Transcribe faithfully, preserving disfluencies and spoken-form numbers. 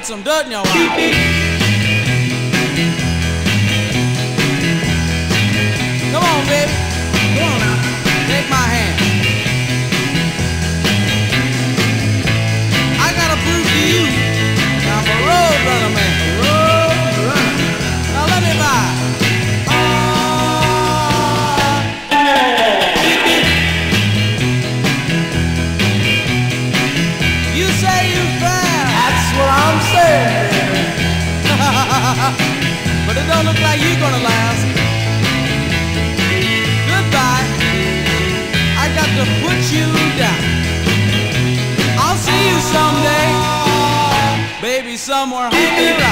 put some dirt in your eye. Come on, baby. Come on now. Take my hand. I gotta prove to you I'm a road runner, man. A road runner. Now let me buy. You say you fast. That's what I'm saying, baby. But it don't look like you're gonna last. Goodbye. I got to put you down. I'll see you someday, baby, somewhere.